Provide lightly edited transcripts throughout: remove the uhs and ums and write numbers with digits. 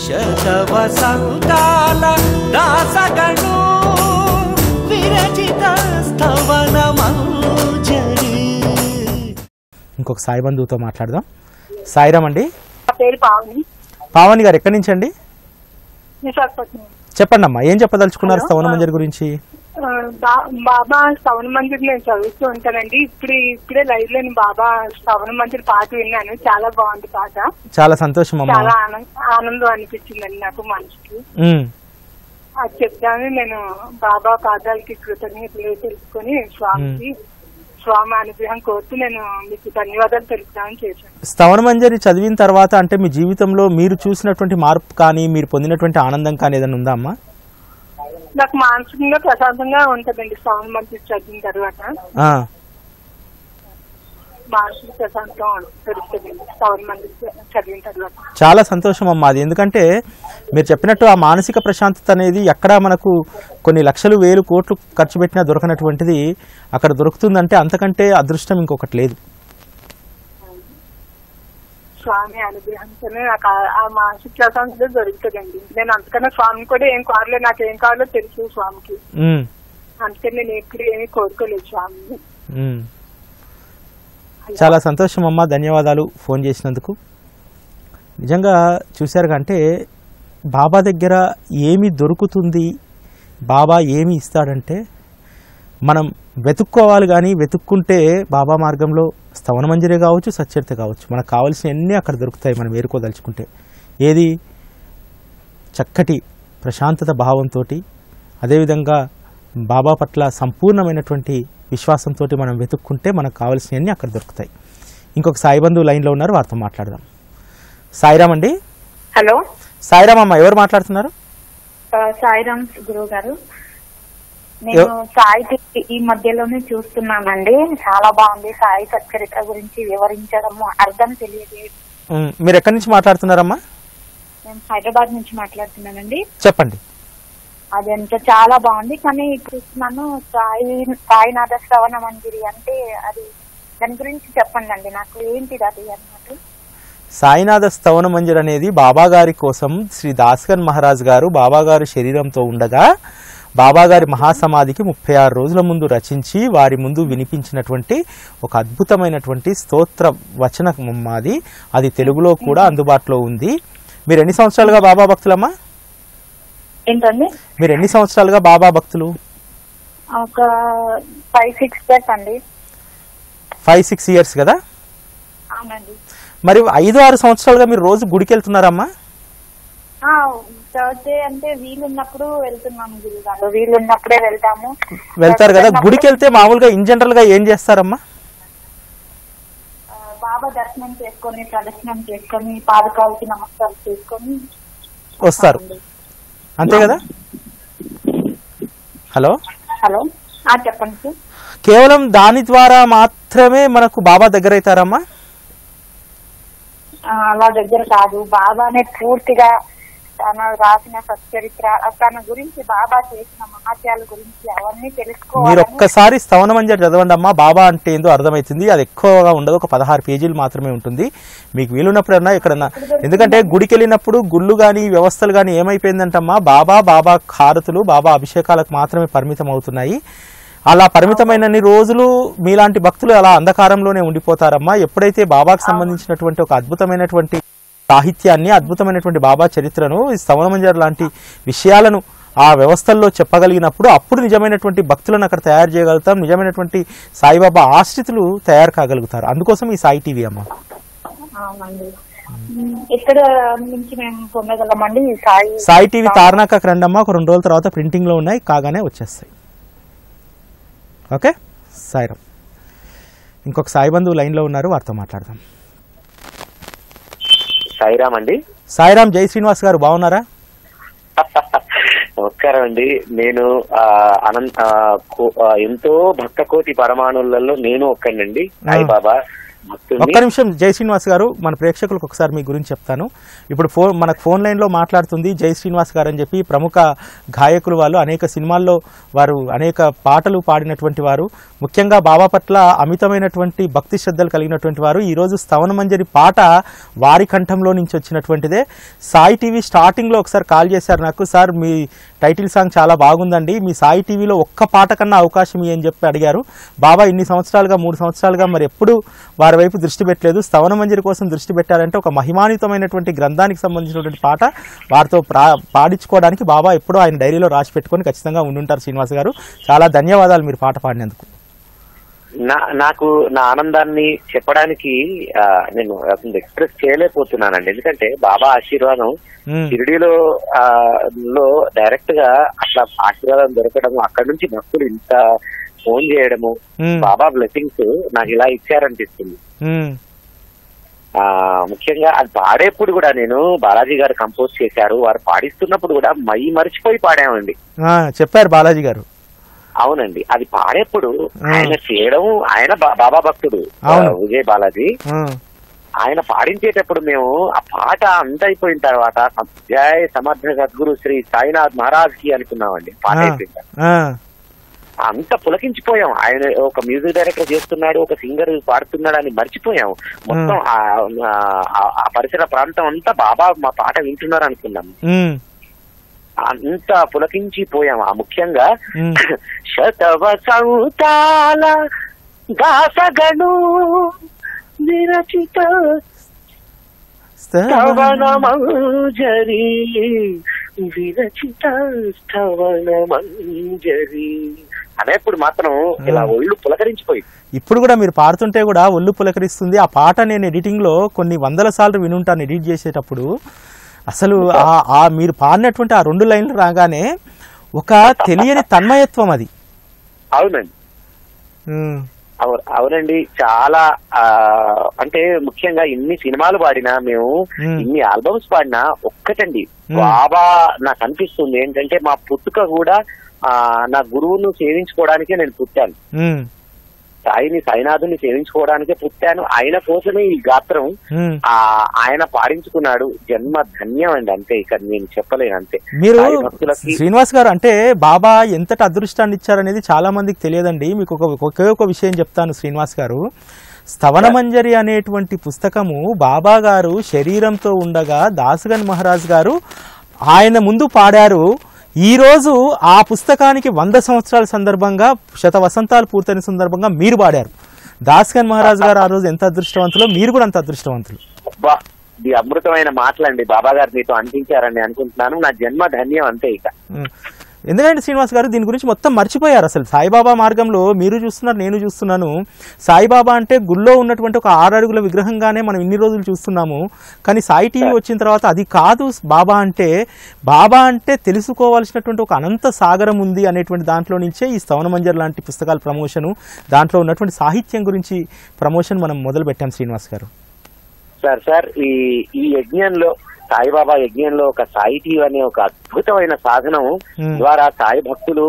శతవ సంతాల దాసగణో విరచిత స్తవన మంజరి. ఇంకొక సాయి బంధువుతో మాట్లాడదాం. సాయిరామ్ అండి. పావని గారు ఎక్కడి నుంచి అండి? చెప్పండి అమ్మా, ఏం చెప్పదలుచుకున్నారు స్తవన మంజరి గురించి? బాబా శ్రవణ మందిర్ నేను చదువుతూ ఉంటానండి. ఇప్పుడే లైవ్ లో బాబా శ్రవణ మందిర్ పాట విన్నాను. చాలా బాగుంది పాట. చాలా సంతోషం అమ్మా. చాలా ఆనందం అనిపించిందండి నాకు మనసుకి. అది చెప్తాను. నేను బాబా పాదాలకి కృతజ్ఞతలు తెలుసుకుని స్వామి అనుగ్రహం కోరుతూ నేను మీకు ధన్యవాదాలు తెలుపుతామని చేశాను. స్తవన మంజరి చదివిన తర్వాత అంటే మీ జీవితంలో మీరు చూసినటువంటి మార్పు కానీ మీరు పొందినటువంటి ఆనందం కానీ ఏదైనా ఉందా అమ్మా? నాకు మానసికంగా ప్రశాంతంగా ఉంటదండి శ్రవణ మందిర్ చదివిన తర్వాత. మానసిక ప్రశాంతం తెలుస్తుందండి శ్రవణ మందిర్ చదివిన తర్వాత. చాలా సంతోషం అమ్మా అది. ఎందుకంటే మీరు చెప్పినట్టు ఆ మానసిక ప్రశాంతత అనేది ఎక్కడ మనకు కొన్ని లక్షలు వేలు కోట్లు ఖర్చు పెట్టినా దొరకనటువంటిది అక్కడ దొరుకుతుందంటే అంతకంటే అదృష్టం ఇంకొకటి లేదు. స్వామి అనుగ్రహంతోనే నాకు ఆ మానసిక ప్రశాంతత దొరుకుతుందండి. నేను అంతకన్నా స్వామిని కూడా ఏం కోరలేదు. నాకు ఏం కావాలో తెలుసు స్వామికి. అందుకని నేను ఎప్పుడు ఏమీ కోరుకోలేదు స్వామిని. చాలా సంతోషం అమ్మా, ధన్యవాదాలు ఫోన్ చేసినందుకు. నిజంగా చూశారు అంటే బాబా దగ్గర ఏమి దొరుకుతుంది, బాబా ఏమి ఇస్తాడంటే మనం వెతుక్కోవాలి. కానీ వెతుక్కుంటే బాబా మార్గంలో స్తవన మంజరి కావచ్చు, సచ్చరిత కావచ్చు, మనకు కావాల్సినవన్నీ అక్కడ దొరుకుతాయి మనం వేరుకోదలుచుకుంటే. ఏది చక్కటి ప్రశాంతత భావంతో, అదేవిధంగా బాబా పట్ల సంపూర్ణమైనటువంటి విశ్వాసంతో మనం వెతుక్కుంటే మనకు కావాల్సినవన్నీ అక్కడ దొరుకుతాయి. ఇంకొక సాయి బంధువు లైన్లో ఉన్నారు, వారితో మాట్లాడదాం. సాయిరామ్ అండి. హలో. సాయిరామ్ అమ్మ, ఎవరు మాట్లాడుతున్నారు? సాయిరామ్ గురువు గారు. నేను సాయి ఈ మధ్యలోనే చూస్తున్నానండి. చాలా బాగుంది. సాయి సచ్చరిత గురించి వివరించడము అర్థం తెలియదు. మీరు ఎక్కడి నుంచి మాట్లాడుతున్నారమ్మా? నేను హైదరాబాద్ నుంచి మాట్లాడుతున్నానండి. చెప్పండి. అదంతా చాలా బాగుంది. కానీ చూస్తున్నాను సాయినాథ శ్రవణ మందిరి అంటే అది దాని గురించి చెప్పండి అండి నాకు. ఏంటిది అది అన్నమాట? సాయినాథ స్తవన మంజరి అనేది బాబా గారి కోసం శ్రీ దాస్గన్ మహారాజ్ గారు బాబా గారు శరీరంతో ఉండగా బాబా గారి మహాసమాధికి 36 రోజుల ముందు రచించి వారి ముందు వినిపించినటువంటి ఒక అద్భుతమైనటువంటి స్తోత్ర వచనం అది. అది తెలుగులో కూడా అందుబాటులో ఉంది. మీరు ఎన్ని సంవత్సరాలుగా బాబా భక్తులమ్మా? ఏంటండి? మీరు ఎన్ని సంవత్సరాలుగా బాబా భక్తులు? ఒక 5-6 years అండి. 5-6 years కదా? అవునండి. మరి 5-6 సంవత్సరాలుగా మీరు రోజు గుడికి వెళ్తున్నారమ్మా? థర్స్డే అంటే వీలున్నప్పుడు వెళ్తున్నాము గురుగారు. వీలున్నప్పుడే వెళ్తారు కదా. గుడికి వెళ్తే మామూలుగా ఇన్ జనరల్ గా ఏం చేస్తారమ్మా? బాబా దర్శనం చేసుకొని ప్రదర్శనం చేసుకొని పాదకాలకి నమస్కారం చేసుకొని వస్తారు, అంతే కదా? హలో. హలో, చెప్పండి సార్. కేవలం దాని ద్వారా మాత్రమే మనకు బాబా దగ్గర అవుతారమ్మా? అలా దగ్గర కాదు. బాబానే పూర్తిగా తన రాసిన సచ్చరిత్ర, తన గురించి బాబా చేసిన మహత్యాల గురించి అవన్నీ తెలుసుకోవాలి. మీరు ఒక్కసారి స్తవన మంజరి చదవండి అమ్మా. బాబా అంటే ఏందో అర్థమవుతుంది. అది ఎక్కువగా ఉండదు, ఒక 16 పేజీలు మాత్రమే ఉంటుంది. మీకు వీలున్నప్పుడన్నా ఎక్కడన్నా, ఎందుకంటే గుడికి వెళ్ళినప్పుడు గుళ్ళు గాని వ్యవస్థలు గాని ఏమైపోయిందంటమ్మా, బాబా హారతులు, బాబా అభిషేకాలకు మాత్రమే పరిమితం అవుతున్నాయి. అలా పరిమితమైనన్ని రోజులు మీలాంటి భక్తులు అలా అంధకారంలోనే ఉండిపోతారమ్మా. ఎప్పుడైతే బాబాకు సంబంధించినటువంటి ఒక అద్భుతమైనటువంటి సాహిత్యాన్ని, అద్భుతమైనటువంటి బాబా చరిత్రను, స్తవన మంజరి లాంటి విషయాలను ఆ వ్యవస్థల్లో చెప్పగలిగినప్పుడు అప్పుడు నిజమైనటువంటి భక్తులను అక్కడ తయారు చేయగలుగుతాం. నిజమైనటువంటి సాయిబాబా ఆశ్రితులు తయారు కాగలుగుతారు. అందుకోసం ఈ సాయి టీవీ అమ్మ. ఇక్కడ నుంచి మేము పొందగలమండి సాయి టీవీ తార్నాకకు రండి అమ్మా. ఒక 2 రోజుల తర్వాత ప్రింటింగ్ లో ఉన్నాయి, కాగానే వచ్చేస్తాయి. ఓకే సాయిరామ్. ఇంకొక సాయి బంధువు లైన్ లో ఉన్నారు, వారితో మాట్లాడదాం. సాయిరామ్ అండి. సాయిరామ్. జై శ్రీనివాస్ గారు, బాగున్నారా? నమస్కారం అండి. నేను ఎంతో భక్త కోటి పరమాణులలో నేను ఒక్కనండి. సాయిబాబా ఒక్క నిమిషం జై శ్రీనివాస్ గారు, మన ప్రేక్షకులకు ఒకసారి మీ గురించి చెప్తాను. ఇప్పుడు మనకు ఫోన్ లైన్లో మాట్లాడుతుంది జై శ్రీనివాస్ గారు అని చెప్పి ప్రముఖ గాయకులు. వాళ్ళు అనేక సినిమాల్లో వారు అనేక పాటలు పాడినటువంటి వారు, ముఖ్యంగా బాబా పట్ల అమితమైనటువంటి భక్తి శ్రద్ధలు కలిగినటువంటి వారు. ఈరోజు స్తవన మంజరి పాట వారి కంఠంలో నుంచి వచ్చినటువంటిదే. సాయి టీవీ స్టార్టింగ్లో ఒకసారి కాల్ చేశారు నాకు, సార్ మీ టైటిల్ సాంగ్ చాలా బాగుందండి, మీ సాయి టీవీలో ఒక్క పాట కన్నా అవకాశం అని చెప్పి అడిగారు. బాబా ఇన్ని సంవత్సరాలుగా 3 సంవత్సరాలుగా మరి ఎప్పుడు వారి వైపు దృష్టి పెట్టలేదు. స్తవన మంజరి కోసం దృష్టి పెట్టారంటే ఒక మహిమాన్వితమైనటువంటి గ్రంథానికి సంబంధించినటువంటి పాట వారితో పాడించుకోవడానికి బాబా ఎప్పుడూ ఆయన డైరీలో రాసి పెట్టుకొని ఖచ్చితంగా ఉండుంటారు. శ్రీనివాస్ గారు, చాలా ధన్యవాదాలు మీరు పాట పాడినందుకు. నాకు నా ఆనందాన్ని చెప్పడానికి నేను అసలు ఎక్స్ప్రెస్ చేయలేకపోతున్నానండి. ఎందుకంటే బాబా ఆశీర్వాదం షిరిడీలో డైరెక్ట్ గా అట్లా ఆశీర్వాదం దొరకడము, అక్కడ నుంచి భక్తులు ఇంత ఫోన్ చేయడము, బాబా బ్లెస్సింగ్స్ నాకు ఇలా ఇచ్చారనిపిస్తుంది. ముఖ్యంగా అది పాడేప్పుడు కూడా నేను బాలాజీ గారు కంపోజ్ చేశారు, వారు పాడిస్తున్నప్పుడు కూడా మై మరిచిపోయి పాడామండి. చెప్పారు బాలాజీ గారు. అవునండి, అది పాడేప్పుడు ఆయన చేయడం, ఆయన బాబా భక్తుడు విజయ్ బాలాజీ, ఆయన పాడించేటప్పుడు మేము ఆ పాట అంత అయిపోయిన తర్వాత జై సమర్థ సద్గురు శ్రీ సాయినాథ్ మహారాజ్ కి అనుకున్నామండి. పాట అయిపోయింది, అంత పులకించిపోయాం. ఆయన ఒక మ్యూజిక్ డైరెక్టర్ చేస్తున్నాడు, ఒక సింగర్ పాడుతున్నాడు అని మర్చిపోయాం. మొత్తం ఆ పరిసర ప్రాంతం అంతా బాబా మా పాట వింటున్నారు అనుకున్నాం. అంత పులకించిపోయాం. ముఖ్యంగా శతవసంతాల దాసగణు విరచిత స్తవనమంజరి విరచిత స్తవనమంజరి అనేప్పుడు మాత్రం ఇలా ఒళ్ళు పులకరించిపోయి, ఇప్పుడు కూడా మీరు పాడుతుంటే కూడా ఒళ్ళు పులకరిస్తుంది. ఆ పాట నేను ఎడిటింగ్ లో కొన్ని 100 సార్లు వినుంటాను ఎడిట్ చేసేటప్పుడు. అసలు మీరు పాడినటువంటి ఆ 2 లైన్లు రాగానే ఒక తెలియని తన్మయత్వం అది. అవునండి, అవునండి, చాలా అంటే ముఖ్యంగా ఇన్ని సినిమాలు పాడినా, మేము ఇన్ని ఆల్బమ్స్ పాడినా ఒక్కటండి బాబా నాకు అనిపిస్తుంది ఏంటంటే, మా పుట్టుక కూడా నా గురువును సేవించుకోవడానికే నేను పుట్టాను. సాయినాథుని సేవించుకోవడానికే పుట్టాను. ఆయన కోసమే ఈ గాత్రం ఆయన పాడించుకున్నాడు. జన్మ ధన్యం అండి, అంతే, ఇక నేను చెప్పలేను, అంతే. మీరు శ్రీనివాస్ గారు అంటే బాబా ఎంతటి అదృష్టాన్ని ఇచ్చారనేది చాలా మందికి తెలియదండి. మీకు ఒకే ఒక విషయం చెప్తాను శ్రీనివాస్ గారు. స్తవన మంజరి అనేటువంటి పుస్తకము బాబా గారు శరీరంతో ఉండగా దాసగన్ మహారాజ్ గారు ఆయన ముందు పాడారు. ఈ రోజు ఆ పుస్తకానికి 100 సంవత్సరాల సందర్భంగా, శత వసంతాలు పూర్తయిన సందర్భంగా మీరు పాడారు. దాసగన్ మహారాజ్ గారు ఆ రోజు ఎంత అదృష్టవంతులో, మీరు కూడా అంత అదృష్టవంతులు. ఇది అమృతమైన మాటలండి, బాబా గారు మీతో అనిపించారని అనుకుంటున్నాను. నా జన్మ ధన్యం, అంతే. ఇక ఎందుకంటే శ్రీనివాస్ గారు దీని గురించి మొత్తం మర్చిపోయారు. అసలు సాయిబాబా మార్గంలో మీరు చూస్తున్నారు, నేను చూస్తున్నాను. సాయిబాబా అంటే గుళ్ళో ఉన్నటువంటి ఒక 6 అడుగుల విగ్రహంగానే మనం ఇన్ని రోజులు చూస్తున్నాము. కానీ సాయి టీవీ వచ్చిన తర్వాత అది కాదు, బాబా అంటే తెలుసుకోవాల్సినటువంటి ఒక అనంత సాగరం ఉంది అనేటువంటి దాంట్లో నుంచే ఈ స్తవన మంజరి లాంటి పుస్తకాల ప్రమోషను, దాంట్లో ఉన్నటువంటి సాహిత్యం గురించి ప్రమోషన్ మనం మొదలు పెట్టాం శ్రీనివాస్ గారు. సార్ ఈ యజ్ఞంలో, సాయిబాబా యజ్ఞంలో ఒక సాయి టీవీ అనే ఒక అద్భుతమైన సాధనం ద్వారా సాయి భక్తులు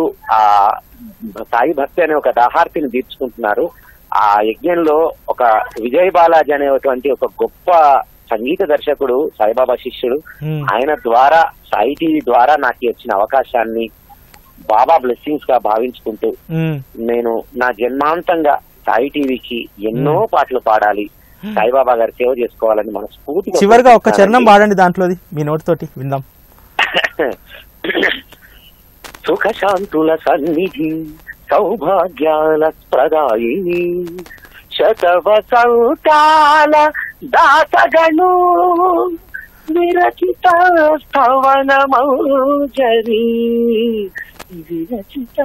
సాయి భక్తి అనే ఒక దాహార్తిని తీర్చుకుంటున్నారు. ఆ యజ్ఞంలో ఒక విజయ్ బాలాజీ అనేటువంటి ఒక గొప్ప సంగీత దర్శకుడు, సాయిబాబా శిష్యుడు, ఆయన ద్వారా సాయి టీవీ ద్వారా నాకు వచ్చిన అవకాశాన్ని బాబా బ్లెస్సింగ్స్ గా భావించుకుంటూ నేను నా జన్మాంతంగా సాయి టీవీకి ఎన్నో పాటలు పాడాలి, సాయిబాబా గారి సేవ చేసుకోవాలని మనస్ఫూర్తిగా. చివరిగా ఒక చరణం పాడండి దాంట్లోది, మీ నోటితోటి విందాం. సుఖ శాంతుల సన్నిధి సౌభాగ్యాల ప్రదాయిని శతవసంతాల దాసగను విరచిత స్తవనమంజరి విరచిత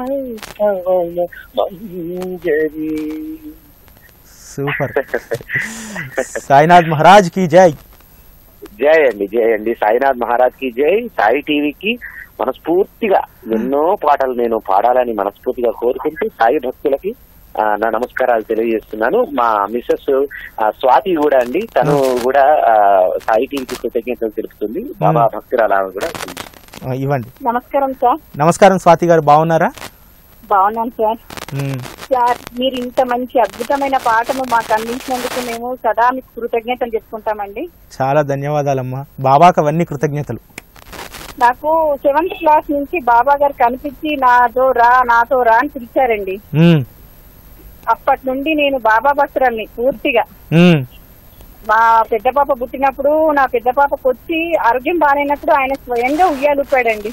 స్తవనమంజరి. సూపర్. సాయినాథ్ మహారాజ్ కి జై. జై అండి, జై అండి. సాయినాథ్ మహారాజ్ కి జై. సాయి టీవీకి మనస్ఫూర్తిగా ఎన్నో పాటలు నేను పాడాలని మనస్ఫూర్తిగా కోరుకుంటూ సాయి భక్తులకి నా నమస్కారాలు తెలియజేస్తున్నాను. మా మిస్సెస్ స్వాతి కూడా అండి, తను కూడా సాయి టీవీకి కృతజ్ఞతలు తెలుపుతుంది. బాబా భక్తురాలు కూడా ఇవ్వండి. నమస్కారం సార్. నమస్కారం స్వాతి గారు, బాగున్నారా? బాగున్నాను సార్. ఉమ్. సార్ మీరు ఇంత మంచి అద్భుతమైన పాటను మాకు అందించినందుకు మేము సదా మీకు కృతజ్ఞతలు చెప్పుకుంటామండి. చాలా ధన్యవాదాలమ్మా. బాబాకు అవన్నీ కృతజ్ఞతలు. నాకు 7th క్లాస్ నుంచి బాబా గారు కనిపించి నాతో రా అని పిలిచారండి. ఉమ్. అప్పటి నుండి నేను బాబా భక్తురాల్ని పూర్తిగా. ఉమ్. మా పెద్ద పాప పుట్టినప్పుడు నా పెద్ద పాపకు వచ్చి ఆరోగ్యం బాగాలేనప్పుడు ఆయన స్వయంగా ఉయ్యాలుపాడండి.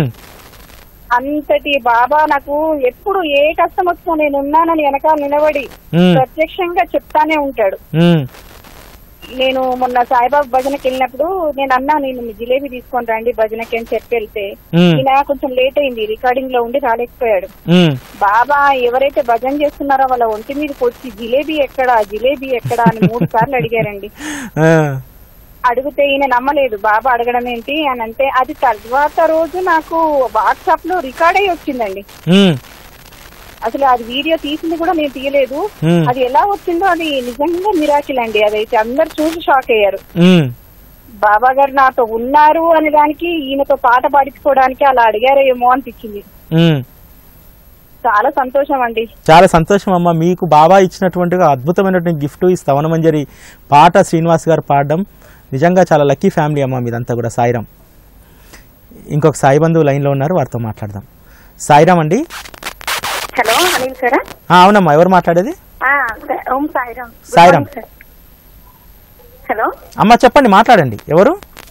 అంతటి బాబా నాకు ఎప్పుడు ఏ కష్టం వచ్చినా నేను ఉన్నానని వెనకాల నిలబడి ప్రత్యక్షంగా చెప్తానే ఉంటాడు. నేను మొన్న సాయిబాబా భజనకి వెళ్ళినప్పుడు నేను అన్నా, నేను జిలేబీ తీసుకొని రండి భజనకి అని చెప్పి వెళ్తే ఈయన కొంచెం లేట్ అయింది, రికార్డింగ్ లో ఉండి రాలేకపోయాడు. బాబా ఎవరైతే భజన చేస్తున్నారో వాళ్ళ ఒంటి మీదకి వచ్చి జిలేబీ ఎక్కడా అని 3 సార్లు అడిగారండి. అడిగితే ఈయన నమ్మలేదు. బాబా అడగడం ఏంటి అని అంటే, అది తర్వాత రోజు నాకు వాట్సాప్ లో రికార్డ్ అయ్యి వచ్చిందండి. అసలు అది వీడియో తీసింది కూడా నేను తీయలేదు. అది ఎలా వచ్చిందో అది నిజంగా మిరాకిల్ అండి. అదైతే అందరు చూసి షాక్ అయ్యారు. బాబా గారు నాతో ఉన్నారు అనే దానికి, ఈయనతో పాట పాడించుకోవడానికి అలా అడిగారేమో అనిపించింది. చాలా సంతోషం అండి. చాలా సంతోషం అమ్మా. మీకు బాబా ఇచ్చినటువంటి అద్భుతమైనటువంటి గిఫ్ట్ ఈ స్తవన మంజరి పాట శ్రీనివాస్ గారు పాడడం నిజంగా చాలా లక్కీ ఫ్యామిలీ అమ్మా మీదంతా కూడా. సాయిరామ్. ఇంకొక సాయి బంధువు లైన్ లో ఉన్నారు, వారితో మాట్లాడదాం. సాయిరామ్ అండి. హలో అనిల్ సారా? అవునమ్మా, ఎవరు మాట్లాడేది? ఓం సాయిరామ్. సాయిరామ్. హలో అమ్మా చెప్పండి, మాట్లాడండి. ఎవరు?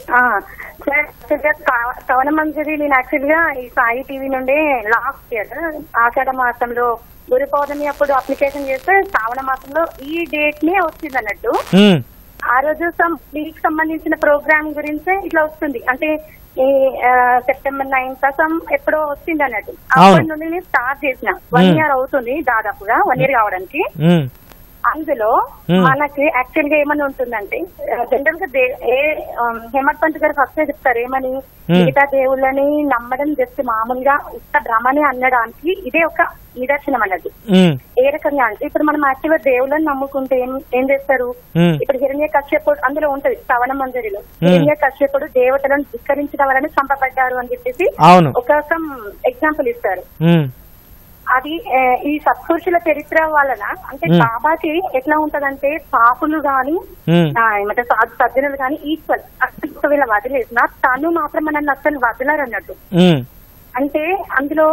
స్తవన మంజరి నేను యాక్చువల్ గా ఈ సాయి టీవీ నుండి లాస్ట్ ఇయర్ ఆషాఢ మాసంలో గురు పౌర్ణమి అప్పుడు అప్లికేషన్ చేస్తే శ్రావణ మాసంలో ఈ డేట్ నే వచ్చింది అన్నట్టు. ఆ రోజు దీనికి సంబంధించిన ప్రోగ్రామ్ గురించి ఇట్లా వస్తుంది అంటే సెప్టెంబర్ 9th ఎప్పుడో వచ్చింది అన్నట్టు. అప్పటి నుండి నేను స్టార్ట్ చేసిన 1 year అవుతుంది దాదాపుగా, 1 year కావడానికి. అందులో మనకి యాక్చువల్ గా ఏమని ఉంటుందంటే, జనరల్ గా హేమత్ పంత్ గారు ఫస్ట్ చెప్తారు ఏమని, మిగతా దేవుళ్ళని నమ్మడం జస్ట్ మామూలుగా ఉత్త భ్రమని అనడానికి ఇదే ఒక నిదర్శనం అన్నది. ఏ రకంగా అంటే ఇప్పుడు మనం యాక్చువల్ గా దేవుళ్ళని నమ్ముకుంటే ఏం చేస్తారు, ఇప్పుడు హిరణ్య కశ్యపుడు అందులో ఉంటది శ్రవణ మంజరిలో, హిరణ్య కశ్యపుడు దేవతలను ధిక్కరించడం వలన చంపబడ్డారు అని చెప్పేసి ఒక ఎగ్జాంపుల్ ఇస్తారు. అది ఈ సత్పురుషుల చరిత్ర వలన అంటే బాబాకి ఎట్లా ఉంటదంటే, పాపులు గాని ఏమంటే సజ్జనులు గాని ఈక్వల్. వీళ్ళ వదిలేసిన తను మాత్రం మనల్ని అసలు వదలరు అన్నట్టు. అంటే అందులో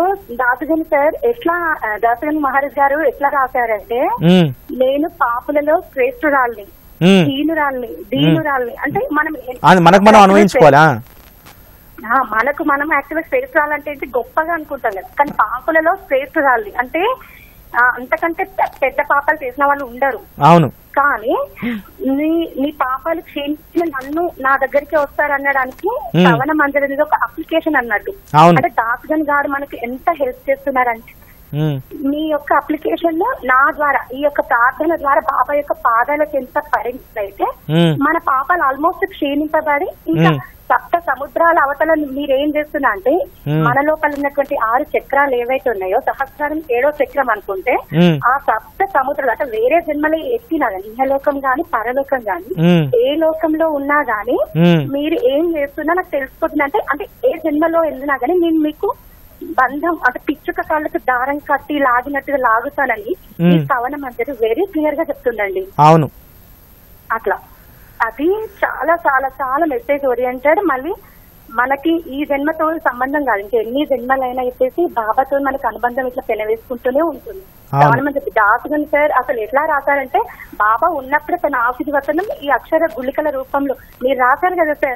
దాసగని మహారాజ్ గారు ఎట్లా రాశారంటే, నేను పాపులలో శ్రేష్ఠురాల్ని, దీనురాల్ని అంటే మనం అనుభవించుకోవాలా, మనకు మనం యాక్చువల్గా శ్రేష్ఠురాలు అంటే గొప్పగా అనుకుంటాం కదా, కానీ పాపులలో శ్రేష్ఠురాలి అంటే అంతకంటే పెద్ద పాపాలు చేసిన వాళ్ళు ఉండరు. అవును. కానీ నీ పాపాలు క్షమించిన నన్ను నా దగ్గరికి వస్తారు అనడానికి శ్రవణ మంజరి అనేది ఒక అప్లికేషన్ అన్నట్టు. అంటే దాసగన్ గారు మనకి ఎంత హెల్ప్ చేస్తున్నారంటే, మీ యొక్క అప్లికేషన్ నా ద్వారా, ఈ యొక్క ప్రార్థన ద్వారా బాబా యొక్క పాదాలకు ఎంత పరిణితైతే మన పాపాలు ఆల్మోస్ట్ క్షీణింపబడి ఇంకా సప్త సముద్రాల అవతల మీరేం చేస్తున్నా అంటే, మన లోపల ఉన్నటువంటి 6 చక్రాలు ఏవైతే ఉన్నాయో, సహస్రం 7వ చక్రం అనుకుంటే, ఆ సప్త సముద్రాలు అంటే వేరే జన్మలో ఎత్తినా గానీ, ఇహలోకం గాని పరలోకం గాని ఏ లోకంలో ఉన్నా గానీ మీరు ఏం చేస్తున్నా నాకు తెలిసిపోతుంది. అంటే ఏ జన్మలో వెళ్ళినా గానీ నేను మీకు బంధం అంటే పిచ్చుక కాళ్ళకు దారం కట్టి లాగినట్టుగా లాగుతానని ఈ శ్రవణ మంజరి వెరీ క్లియర్ గా చెప్తుందండి. అవును. అట్లా అది చాలా చాలా చాలా మెసేజ్ ఓరియంటెడ్. మళ్ళీ మనకి ఈ జన్మతో సంబంధం కాదు, ఇంకా ఎన్ని జన్మలైనా చెప్పేసి బాబాతో మనకి అనుబంధం ఇట్లా పెనవేసుకుంటూనే ఉంటుంది. దాసగన్ సార్ అసలు ఎట్లా రాశారంటే, బాబా ఉన్నప్పుడు తన ఆశీర్వచనం ఈ అక్షర గుళికల రూపంలో మీరు రాశారు కదా సార్,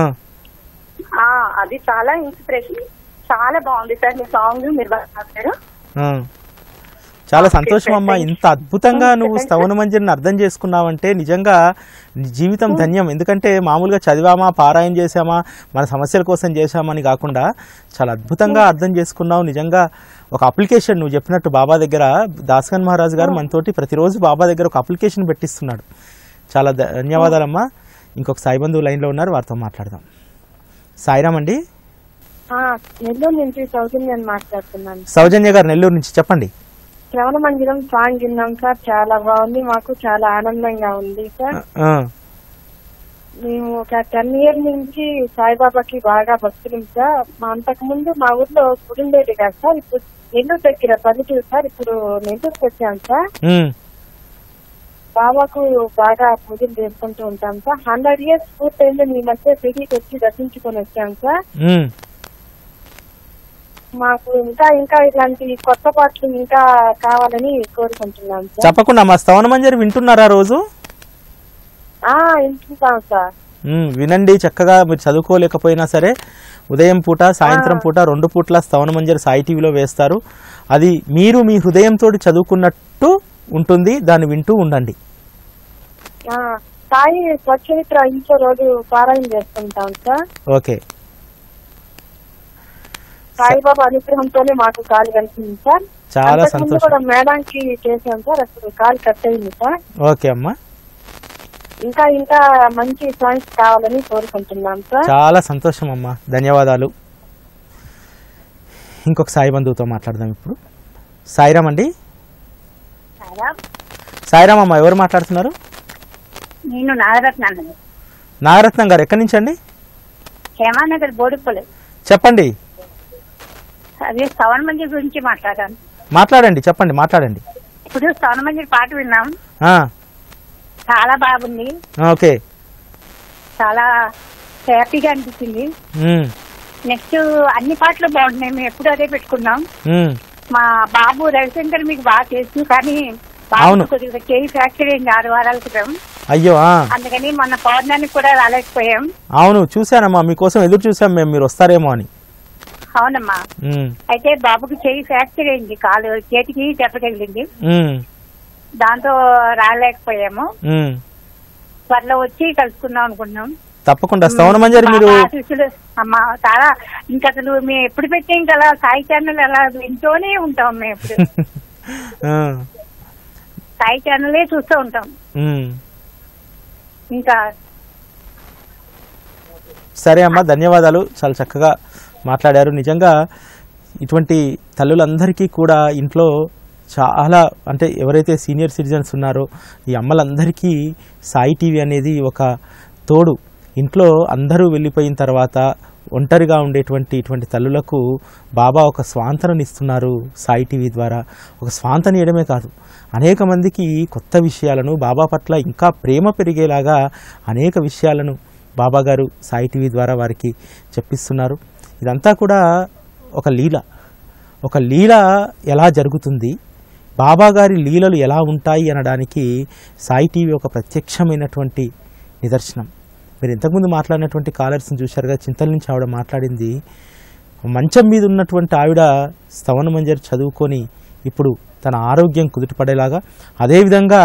అది చాలా ఇన్స్పిరేషన్. చాలా బాగుంది సార్ మీ సాంగ్, మీరు బాగా రాశారు. చాలా సంతోషం అమ్మా. ఇంత అద్భుతంగా నువ్వు స్తవన మంజరిని అర్థం చేసుకున్నావంటే నిజంగా జీవితం ధన్యం. ఎందుకంటే మామూలుగా చదివామా, పారాయణ చేసామా, మన సమస్యల కోసం చేసామని కాకుండా చాలా అద్భుతంగా అర్థం చేసుకున్నావు. నిజంగా ఒక అప్లికేషన్ నువ్వు చెప్పినట్టు బాబా దగ్గర దాసగన్ మహారాజ్ గారు మనతోటి ప్రతిరోజు బాబా దగ్గర ఒక అప్లికేషన్ పెట్టిస్తున్నాడు. చాలా ధన్యవాదాలమ్మా. ఇంకొక సాయి బంధువు లైన్ లో ఉన్నారు, వారితో మాట్లాడదాం. సాయిరామ్ అండి. నెల్లూరు నుంచి సౌజన్య మాట్లాడుతున్నాను. సౌజన్య గారు నెల్లూరు నుంచి, చెప్పండి. శ్రవణ మందిరం సాంగ్ విన్నాం సార్, చాలా బాగుంది, మాకు చాలా ఆనందంగా ఉంది సార్. మేము ఒక 10 years నుంచి సాయిబాబాకి బాగా భక్తులు సార్. అంతకు ముందు మా ఊర్లో గుడి ఉండేది కదా సార్. ఇప్పుడు నెల్లూరు దగ్గర పల్లెటూరు సార్. ఇప్పుడు నెల్లూరుకి వచ్చాం సార్. బాబాకు బాగా పూజలు చేసుకుంటూ ఉంటాం సార్. 100 years పూర్తయింది. మీ మధ్య సిటీకి వచ్చి దర్శించుకొని వచ్చాం సార్. మాకు ఇంకా ఇంకా ఇలాంటి కొత్త పాటలు ఇంకా కావాలని కోరుకుంటున్నాం సార్. తప్పకుండా మా స్తవన మంజరి వింటున్నారా రోజు? వింటున్నాం సార్. వినండి చక్కగా. మీరు చదువుకోలేకపోయినా సరే ఉదయం పూట సాయంత్రం పూట 2 పూట్ల స్తవన మంజరి సాయి టీవీలో వేస్తారు. అది మీరు మీ హృదయంతో చదువుకున్నట్టు ఉంటుంది. దాన్ని వింటూ ఉండండి. సాయి స్వచరిత్ర ఇంకో రోజు పారాయణ చేసుకుంటాం సార్. ఓకే. సాయిబాబా అనుగ్రహంతోనే మాకు కాలు కలిసింది సార్. చాలా సంతోషం. కూడా మేడానికి చేశాం సార్. అప్పుడు కాలు కట్ అయింది సార్. ఓకే అమ్మా. ఇంకా ఇంకా మంచి సాంగ్స్ కావాలని కోరుకుంటున్నాం సార్. చాలా సంతోషం అమ్మా, ధన్యవాదాలు. ఇంకొక సాయి బంధువుతో మాట్లాడదాం ఇప్పుడు. సాయిరామ్ అండి. సాయిరామ్ అమ్మా, ఎవరు మాట్లాడుతున్నారు? నేను నాగరత్నం. నాగరత్నం గారు ఎక్కడి నుంచి అండి? హేమానగర్ బోడుపల్లి. చెప్పండి. అదే స్తవన మంజరి గురించి మాట్లాడాను. మాట్లాడండి, చెప్పండి, మాట్లాడండి. ఇప్పుడు స్తవన మంజరి పాట విన్నాం, చాలా బాగుంది. ఓకే. చాలా హ్యాపీగా అనిపించింది. నెక్స్ట్ అన్ని పాటలు బాగున్నాయి. మేము ఎప్పుడు అదే పెట్టుకున్నాం. మా బాబు రవిశంకర్ మీకు బాగా తెలుసు, కానీ బాబు కొద్దిగా చేయి ఫ్రాక్చర్ అయింది 6 వారాల క్రితం. అయ్యో. అందుకని మన పౌర్ణానికి కూడా రాలేకపోయాం. అవును, చూసానమ్మా, మీకోసం ఎదురు చూసాం మేము, మీరు వస్తారేమో అని. అవునమ్మా. అయితే బాబుకి చేయి ఫ్రాక్చర్ అయింది, కాలు చేతికి దెబ్బ తగిలింది, దాంతో రాలేకపోయాము. త్వరలో వచ్చి కలుసుకుందాం అనుకుంటున్నాం. తప్పకుండా స్తవన మంజరి మీరు అమ్మా చాలా ఇంకా అసలు మేము ఎప్పుడు పెట్టే ఇంకా అలా సాయి ఛానల్ అలా వింటూనే ఉంటాం. మేము ఎప్పుడు సాయి ఛానలే చూస్తూ ఉంటాం. ఇంకా సరే అమ్మా, ధన్యవాదాలు. చాలా చక్కగా మాట్లాడారు. నిజంగా ఇటువంటి తల్లులందరికీ కూడా ఇంట్లో చాలా, అంటే ఎవరైతే సీనియర్ సిటిజన్స్ ఉన్నారో ఈ అమ్మలందరికీ సాయి టీవీ అనేది ఒక తోడు. ఇంట్లో అందరూ వెళ్ళిపోయిన తర్వాత ఒంటరిగా ఉండేటువంటి ఇటువంటి తల్లులకు బాబా ఒక స్వాంతననిస్తున్నారు సాయి టీవీ ద్వారా. ఒక స్వాంతనీయడమే కాదు, అనేక మందికి కొత్త విషయాలను బాబా పట్ల ఇంకా ప్రేమ పెరిగేలాగా అనేక విషయాలను బాబా గారు సాయి టీవీ ద్వారా వారికి చెప్పిస్తున్నారు. ఇదంతా కూడా ఒక లీల. ఒక లీల ఎలా జరుగుతుంది, బాబా గారి లీలలు ఎలా ఉంటాయి అనడానికి సాయి టీవీ ఒక ప్రత్యక్షమైనటువంటి నిదర్శనం. మీరు ఇంతకుముందు మాట్లాడినటువంటి కాలర్స్ని చూశారుగా, చింతల నుంచి ఆవిడ మాట్లాడింది. మంచం మీద ఉన్నటువంటి ఆవిడ స్తవన మంజరి చదువుకొని ఇప్పుడు తన ఆరోగ్యం కుదుటపడేలాగా, అదేవిధంగా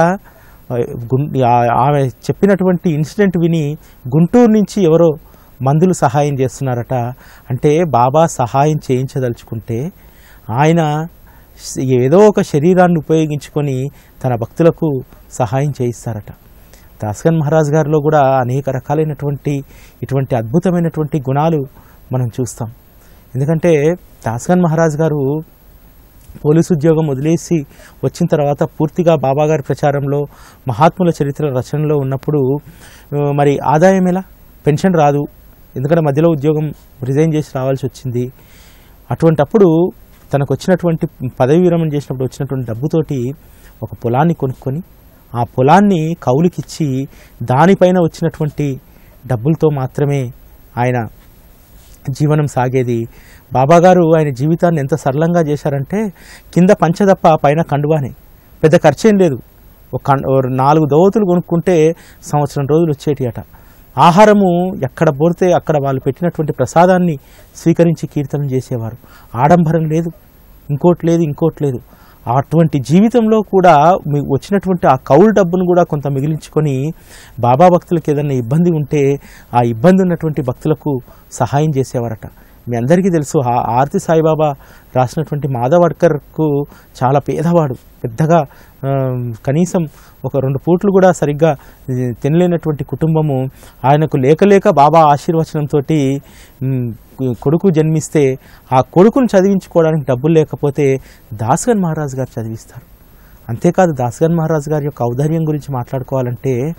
ఆమె చెప్పినటువంటి ఇన్సిడెంట్ విని గుంటూరు నుంచి ఎవరో మందులు సహాయం చేస్తున్నారట. అంటే బాబా సహాయం చేయించదలుచుకుంటే ఆయన ఏదో ఒక శరీరాన్ని ఉపయోగించుకొని తన భక్తులకు సహాయం చేయిస్తారట. దాస్గన్ మహారాజ్ గారిలో కూడా అనేక రకాలైనటువంటి ఇటువంటి అద్భుతమైనటువంటి గుణాలు మనం చూస్తాం. ఎందుకంటే దాస్గన్ మహారాజ్ గారు పోలీసు ఉద్యోగం వదిలేసి వచ్చిన తర్వాత పూర్తిగా బాబాగారి ప్రచారంలో, మహాత్ముల చరిత్ర రచనలో ఉన్నప్పుడు మరి ఆదాయం ఎలా, పెన్షన్ రాదు, ఎందుకంటే మధ్యలో ఉద్యోగం రిజైన్ చేసి రావాల్సి వచ్చింది. అటువంటప్పుడు తనకు వచ్చినటువంటి పదవి విరమణ చేసినప్పుడు వచ్చినటువంటి డబ్బుతోటి ఒక పొలాన్ని కొనుక్కొని ఆ పొలాన్ని కౌలుకిచ్చి దానిపైన వచ్చినటువంటి డబ్బులతో మాత్రమే ఆయన జీవనం సాగేది. బాబాగారు ఆయన జీవితాన్ని ఎంత సరళంగా చేశారంటే కింద పంచదప్ప పైన కండువానే, పెద్ద ఖర్చేం లేదు. ఒక 4 దోవతులు కొనుక్కుంటే సంవత్సరం రోజులు వచ్చేటి అట. ఆహారము ఎక్కడ పోతే అక్కడ వాళ్ళు పెట్టినటువంటి ప్రసాదాన్ని స్వీకరించి కీర్తనం చేసేవారు. ఆడంబరం లేదు, ఇంకోటి లేదు. అటువంటి జీవితంలో కూడా మీకు వచ్చినటువంటి ఆ కౌలు డబ్బును కూడా కొంత మిగిలించుకొని బాబా భక్తులకు ఏదైనా ఇబ్బంది ఉంటే ఆ ఇబ్బంది ఉన్నటువంటి భక్తులకు సహాయం చేసేవారట. మీ అందరికీ తెలుసు, ఆర్తి సాయిబాబా రాసినటువంటి మాధవడ్కర్కు చాలా పేదవాడు, పెద్దగా కనీసం ఒక 2 పూట్లు కూడా సరిగ్గా తినలేనటువంటి కుటుంబము. ఆయనకు లేక బాబా ఆశీర్వచనంతో కొడుకు జన్మిస్తే ఆ కొడుకును చదివించుకోవడానికి డబ్బులు లేకపోతే దాస్గన్ మహారాజ్ గారు చదివిస్తారు. అంతేకాదు దాస్గన్ మహారాజ్ గారి యొక్క ఔదార్యం గురించి మాట్లాడుకోవాలంటే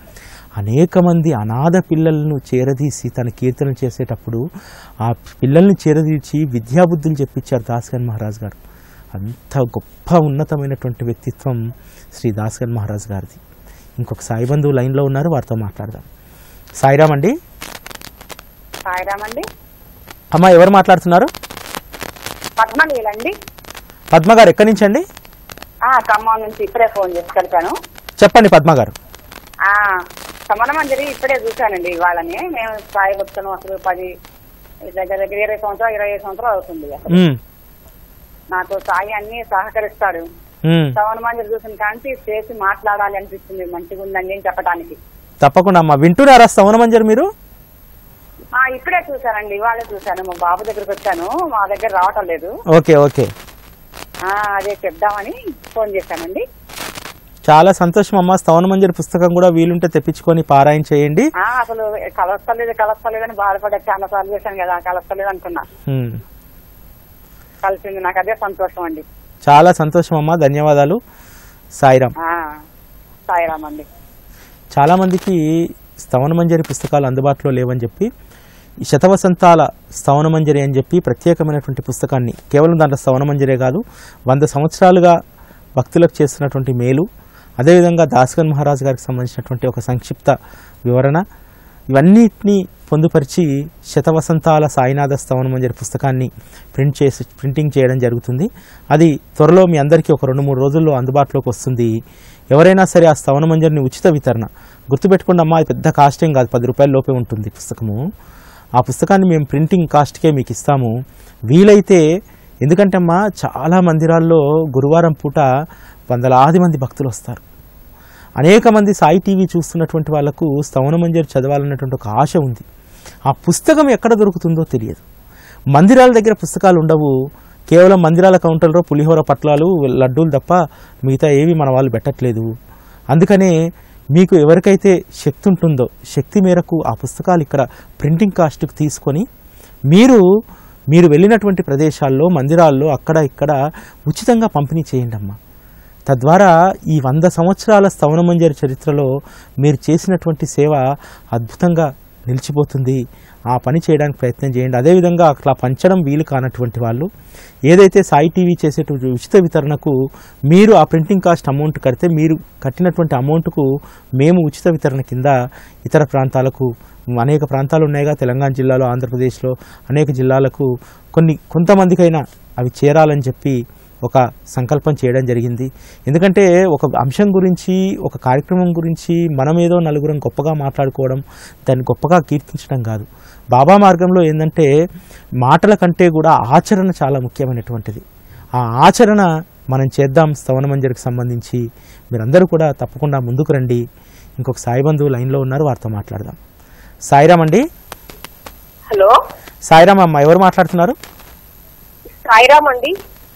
అనేక మంది అనాథ పిల్లలను చేరదీసి తన కీర్తన చేసేటప్పుడు ఆ పిల్లల్ని చేరదీసి విద్యాబుద్ధులు చెప్పించారు దాస్గన్ మహారాజ్ గారు. అంత గొప్ప ఉన్నతమైనటువంటి వ్యక్తిత్వం శ్రీ దాస్గన్ మహారాజ్ గారిది. ఇంకొక సాయి బంధువు లైన్లో ఉన్నారు, వారితో మాట్లాడదాం. సాయిరామ్ అండి. సాయిరామ్ అండి. అమ్మా, ఎవరు మాట్లాడుతున్నారు? పద్మనీలండి. పద్మ గారు ఎక్కడి నుంచి అండి? ఖమ్మం నుంచి ఇప్పుడే ఫోన్ చేసి కలిపాను. చెప్పండి పద్మ గారు. సమన మంజరి ఇప్పుడే చూశానండి వాళ్ళని. మేము సాయి భక్తులు అసలు 10 దగ్గర 20 సంవత్సరాలు 25 సంవత్సరాలు అవుతుంది. నాకు సాయి అన్ని సహకరిస్తాడు. సమన మంజరి చూసిన కానీ చేసి మాట్లాడాలి అనిపిస్తుంది, మంచిగా ఉందండి అని చెప్పడానికి. తప్పకుండా అమ్మా. వింటున్నారా శ్రవణ మంజరి మీరు? ఇప్పుడే చూశానండి, ఇవాళే చూశాను. మా బాబు దగ్గరకు వచ్చాను, మా దగ్గర రావటం లేదు. Okay okay. అదే చెప్దామని ఫోన్ చేశానండి. చాలా సంతోషం అమ్మా. శ్రవణ మంజరి పుస్తకం కూడా వీలుంటే తెప్పించుకొని పారాయణ చేయండి. అసలు కలస్తలేదని బాధపడే చాలా సార్లు చేశాను కదా, కలస్తలేదు అనుకున్నా. కలిసింది, నాకు అదే సంతోషం అండి. చాలా సంతోషం అమ్మా, ధన్యవాదాలు. సాయిరామ్. సాయిరామ్ అండి. చాలా మందికి శ్రవణ మంజరి పుస్తకాలు అందుబాటులో లేవని చెప్పి ఈ శతవసంతాల శ్రవణ మంజరి అని చెప్పి ప్రత్యేకమైనటువంటి పుస్తకాన్ని, కేవలం దాంట్లో శ్రవణ మంజరే కాదు 100 సంవత్సరాలుగా భక్తులకు చేస్తున్నటువంటి మేలు, అదేవిధంగా దాస్గన్ మహారాజ్ గారికి సంబంధించినటువంటి ఒక సంక్షిప్త వివరణ, ఇవన్నిటినీ పొందుపరిచి శతవసంతాల సాయినాథ శ్రవణ మంజరి పుస్తకాన్ని ప్రింటింగ్ చేయడం జరుగుతుంది. అది త్వరలో మీ అందరికీ ఒక 2-3 రోజుల్లో అందుబాటులోకి వస్తుంది. ఎవరైనా సరే ఆ శ్రవణ మంజరిని ఉచిత వితరణ, గుర్తుపెట్టుకోండి అమ్మా, పెద్ద కాస్ట్ ఏం కాదు, 10 రూపాయల లోపే ఉంటుంది పుస్తకము. ఆ పుస్తకాన్ని మేము ప్రింటింగ్ కాస్ట్కే మీకు ఇస్తాము. వీలైతే, ఎందుకంటే అమ్మా చాలా మందిరాల్లో గురువారం పూట వందలాది మంది భక్తులు వస్తారు. అనేక మంది సాయి టీవీ చూస్తున్నటువంటి వాళ్లకు శ్రవణ మంజరి చదవాలన్నటువంటి ఒక ఆశ ఉంది. ఆ పుస్తకం ఎక్కడ దొరుకుతుందో తెలియదు. మందిరాల దగ్గర పుస్తకాలు ఉండవు. కేవలం మందిరాల కౌంటర్లో పులిహోర పట్లాలు లడ్డూలు తప్ప మిగతా ఏవి మన వాళ్ళు పెట్టట్లేదు. అందుకనే మీకు ఎవరికైతే శక్తి ఉంటుందో శక్తి మేరకు ఆ పుస్తకాలు ఇక్కడ ప్రింటింగ్ కాస్ట్కి తీసుకొని మీరు వెళ్ళినటువంటి ప్రదేశాల్లో మందిరాల్లో అక్కడ ఇక్కడ ఉచితంగా పంపిణీ చేయండి అమ్మా. తద్వారా ఈ 100 సంవత్సరాల శ్రవణ మంజరి చరిత్రలో మీరు చేసినటువంటి సేవ అద్భుతంగా నిలిచిపోతుంది. ఆ పని చేయడానికి ప్రయత్నం చేయండి. అదేవిధంగా అట్లా పంచడం వీలు కానటువంటి వాళ్ళు ఏదైతే సాయి టీవీ చేసేటువంటి ఉచిత వితరణకు మీరు ఆ ప్రింటింగ్ కాస్ట్ అమౌంట్ కడితే, మీరు కట్టినటువంటి అమౌంట్కు మేము ఉచిత వితరణ కింద ఇతర ప్రాంతాలకు, అనేక ప్రాంతాలు ఉన్నాయిగా తెలంగాణ జిల్లాలో, ఆంధ్రప్రదేశ్లో అనేక జిల్లాలకు కొంతమందికైనా అవి చేరాలని చెప్పి ఒక సంకల్పం చేయడం జరిగింది. ఎందుకంటే ఒక అంశం గురించి, ఒక కార్యక్రమం గురించి మనం ఏదో నలుగురం గొప్పగా మాట్లాడుకోవడం, దాన్ని గొప్పగా కీర్తించడం కాదు. బాబా మార్గంలో ఏంటంటే మాటల కంటే కూడా ఆచరణ చాలా ముఖ్యమైనటువంటిది. ఆ ఆచరణ మనం చేద్దాం. శ్రవణ మంజరికి సంబంధించి మీరందరూ కూడా తప్పకుండా ముందుకు రండి. ఇంకొక సాయి బంధువు లైన్లో ఉన్నారు, వారితో మాట్లాడదాం. సాయిరామ్ అండి. హలో. సాయిరామ్ అమ్మ, ఎవరు మాట్లాడుతున్నారు? సాయిరామ్ అండి.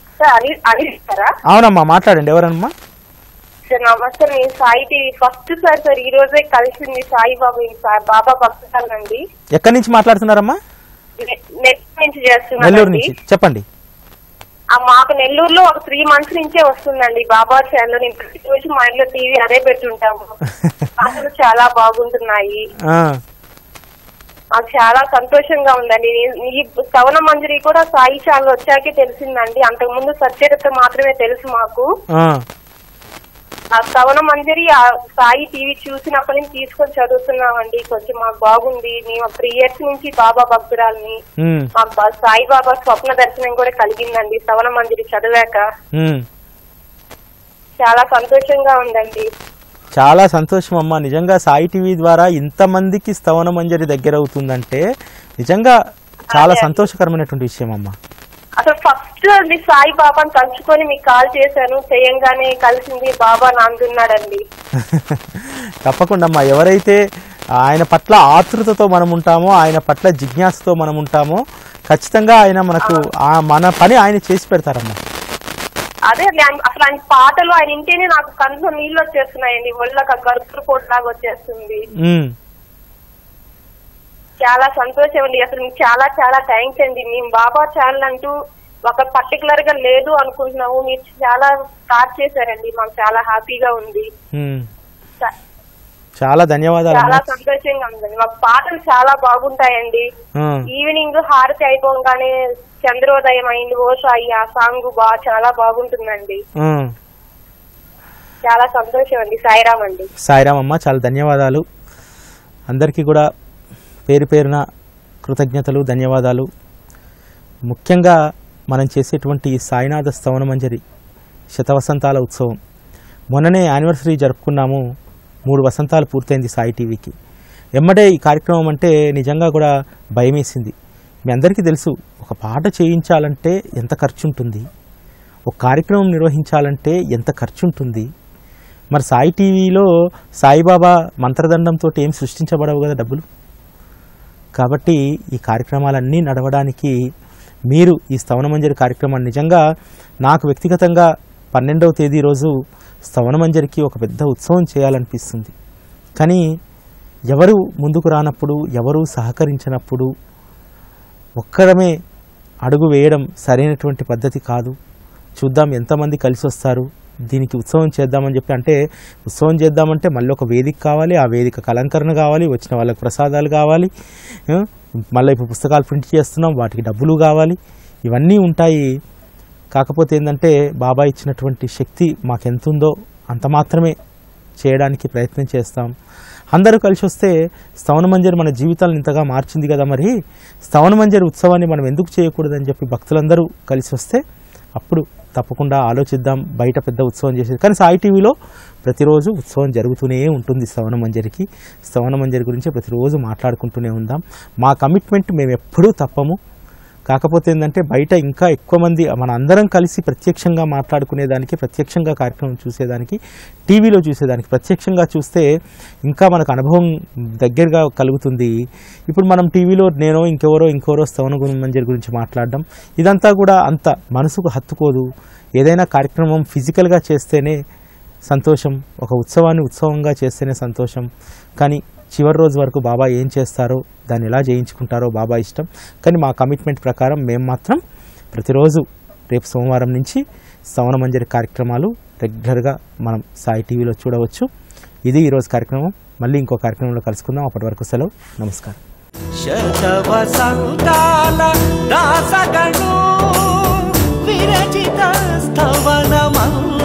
అవునమ్మా, మాట్లాడండి. ఎవరమ్మా? సార్ నమస్తే. నేను సాయి టీవీ ఫస్ట్ సార్ ఈ రోజే కలిసింది సాయిబాబు బాబా భక్తులండి. ఎక్కడి నుంచి మాట్లాడుతున్నారమ్మా? నెల్లూరు నుంచి చేస్తున్నాను. నెల్లూరు నుంచి చెప్పండి. మాకు నెల్లూరులో ఒక 3 months నుంచే వస్తుందండి బాబా ఛానల్. నేను ప్రతిరోజు మా ఇంట్లో టీవీ అదే పెట్టుంటాము. అసలు చాలా బాగుంటున్నాయి. నాకు చాలా సంతోషంగా ఉందండి. ఈ శ్రవణ మంజరి కూడా సాయి ఛానల్ వచ్చాకే తెలిసిందండి. అంతకు ముందు సత్యరత్న మాత్రమే తెలుసు మాకు. ఆ శ్రవణ మంజరి ఆ సాయి టీవీ చూసినప్పటి నుంచి తీసుకొని చదువుతున్నామండి. కొంచెం మాకు బాగుంది. మేము 3 years నుంచి బాబా భక్తురాల్ని. మాకు సాయిబాబా స్వప్న దర్శనం కూడా కలిగిందండి శ్రవణ మంజరి చదివాక. చాలా సంతోషంగా ఉందండి. చాలా సంతోషం అమ్మా. నిజంగా సాయి టీవీ ద్వారా ఇంతమందికి శ్రవణ మంజరి దగ్గర అవుతుందంటే నిజంగా చాలా సంతోషకరమైనటువంటి విషయం అమ్మా. అసలు ఫస్ట్ అండి సాయిబాబాని తలుచుకొని మీకు కాల్ చేశాను. చేయంగానే కలిసింది బాబా నాందున్నాడండి. తప్పకుండా అమ్మా. ఎవరైతే ఆయన పట్ల ఆతృతతో మనం ఉంటామో, ఆయన పట్ల జిజ్ఞాసతో మనం ఉంటామో ఖచ్చితంగా ఆయన మనకు మన పని ఆయన చేసి పెడతారమ్మా. అదే అసలు ఆయన పాటలు ఆయన ఇంటేనే నాకు కన్ను నీళ్ళు వచ్చేస్తున్నాయండి. ఒళ్ళక గరుపురు పోట్లాగా వచ్చేస్తుంది. చాలా సంతోషం అండి. అసలు మీకు చాలా చాలా థ్యాంక్స్ అండి. మేము బాబా ఛానల్ అంటూ ఒక పర్టికులర్ గా లేదు అనుకుంటున్నాము. మీరు చాలా స్టార్ట్ చేశారండి. మాకు చాలా హ్యాపీగా ఉంది. చాలా ధన్యవాదాలు. చాలా సంతోషంగా ఉందండి. మాకు పాటలు చాలా బాగుంటాయండి. ఈవినింగ్ హారతి అయిపోగానే చంద్రోదయం అయింది ఓ సాయి ఆ సాంగ్ చాలా బాగుంటుందండి. చాలా సంతోషం అండి. సాయిరామ్ అండి. సాయిరామ్ అమ్మ, చాలా ధన్యవాదాలు. అందరికీ కూడా పేరు పేరున కృతజ్ఞతలు, ధన్యవాదాలు. ముఖ్యంగా మనం చేసేటువంటి సాయినాథ స్తవన మంజరి శతవసంతాల ఉత్సవం మొన్ననే యానివర్సరీ జరుపుకున్నాము. 3 వసంతాలు పూర్తయింది సాయి టీవీకి. ఎమ్మడే ఈ కార్యక్రమం అంటే నిజంగా కూడా భయమేసింది. మీ అందరికీ తెలుసు, ఒక పాట చేయించాలంటే ఎంత ఖర్చు ఉంటుంది, ఒక కార్యక్రమం నిర్వహించాలంటే ఎంత ఖర్చు ఉంటుంది. మరి సాయి టీవీలో సాయిబాబా మంత్రదండంతో ఏం సృష్టించబడవు కదా డబ్బులు. కాబట్టి ఈ కార్యక్రమాలన్నీ నడవడానికి మీరు ఈ స్తవన మంజరి కార్యక్రమాన్ని నిజంగా నాకు వ్యక్తిగతంగా 12వ తేదీ రోజు స్తవన మంజరికి ఒక పెద్ద ఉత్సవం చేయాలనిపిస్తుంది. కానీ ఎవరు ముందుకు రానప్పుడు, ఎవరు సహకరించినప్పుడు ఒక్కరమే అడుగు వేయడం సరైనటువంటి పద్ధతి కాదు. చూద్దాం ఎంతమంది కలిసి వస్తారు, దీనికి ఉత్సవం చేద్దామని చెప్పి. అంటే ఉత్సవం చేద్దామంటే మళ్ళీ ఒక వేదిక కావాలి, ఆ వేదిక అలంకరణ కావాలి, వచ్చిన వాళ్ళకి ప్రసాదాలు కావాలి, మళ్ళీ ఇప్పుడు పుస్తకాలు ప్రింట్ చేస్తున్నాం, వాటికి డబ్బులు కావాలి, ఇవన్నీ ఉంటాయి. కాకపోతే ఏంటంటే బాబా ఇచ్చినటువంటి శక్తి మాకెంతుందో అంత మాత్రమే చేయడానికి ప్రయత్నం చేస్తాం. అందరూ కలిసి వస్తే స్తవన మంజరి మన జీవితాలను ఇంతగా మార్చింది కదా, మరి స్తవన మంజరి ఉత్సవాన్ని మనం ఎందుకు చేయకూడదని చెప్పి భక్తులందరూ కలిసి వస్తే అప్పుడు తప్పకుండా ఆలోచిద్దాం బయట పెద్ద ఉత్సవం చేసేది. కానీ సాయి టీవీలో ప్రతిరోజు ఉత్సవం జరుగుతూనే ఉంటుంది. స్తవన మంజరి గురించి ప్రతిరోజు మాట్లాడుకుంటూనే ఉందాం. మా కమిట్మెంట్ మేము ఎప్పుడూ తప్పము. కాకపోతే ఏంటంటే బయట ఇంకా ఎక్కువ మంది మన అందరం కలిసి ప్రత్యక్షంగా మాట్లాడుకునేదానికి, ప్రత్యక్షంగా కార్యక్రమం చూసేదానికి, టీవీలో చూసేదానికి, ప్రత్యక్షంగా చూస్తే ఇంకా మనకు అనుభవం దగ్గరగా కలుగుతుంది. ఇప్పుడు మనం టీవీలో నేనో ఇంకెవరో స్తవన మంజరి గురించి మాట్లాడడం ఇదంతా కూడా అంత మనసుకు హత్తుకోదు. ఏదైనా కార్యక్రమం ఫిజికల్గా చేస్తేనే సంతోషం, ఒక ఉత్సవాన్ని ఉత్సవంగా చేస్తేనే సంతోషం. కానీ చివరి రోజు వరకు బాబా ఏం చేస్తారో, దాన్ని ఎలా చేయించుకుంటారో బాబా ఇష్టం. కానీ మా కమిట్మెంట్ ప్రకారం మేము మాత్రం ప్రతిరోజు రేపు సోమవారం నుంచి స్తవన మంజరి కార్యక్రమాలు రెగ్యులర్గా మనం సాయి టీవీలో చూడవచ్చు. ఇది ఈరోజు కార్యక్రమం. మళ్ళీ ఇంకో కార్యక్రమంలో కలుసుకుందాం. అప్పటి వరకు సెలవు. నమస్కారం. శతవసంతాల దాసగణో విరచిత స్తవన